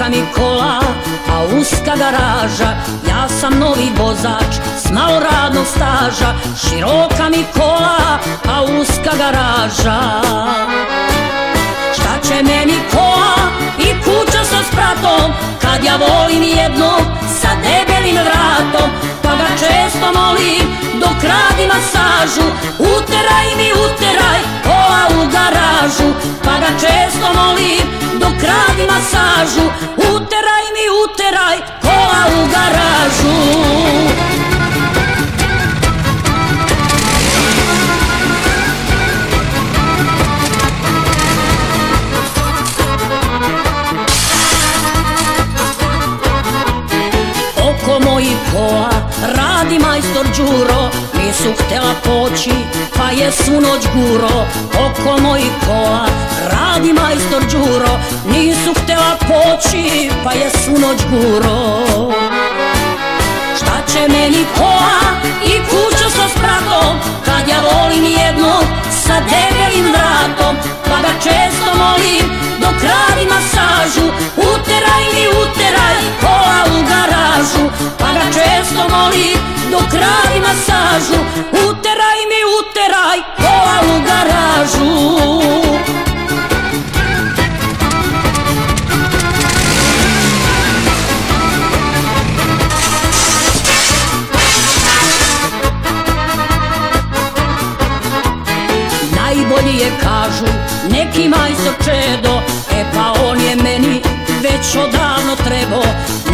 Široka mi kola, a uska garaža. Ja sam novi vozač s malo radnog staža. Široka mi kola, a uska garaža. Šta će meni kola i kuća sa spratom, kad ja volim jednog sa debelim vratom. Pa ga često molim dok radi masažu, uteraj mi uteraj kola u garažu. Pa ga često molim dok radi masažu, uteraj mi uteraj kola u garažu. Oko mojih kola radi majstor Đuro, nisu htela poći pa je svu noć guro. Oko mojih kola radi majstor Đuro, nisu htela poći pa je svu noć guro. Šta će meni kola i kuća sa spratom, kad ja volim jednog sa debelim vratom. Pa ga često molim dok radi masažu, uteraj mi uteraj kola u garažu. Pa ga često molim dok radi masažu, uteraj mi uteraj kola u garažu. Najbolji je, kažu, neki majstor Čedo, e pa on je meni već odavno trebao.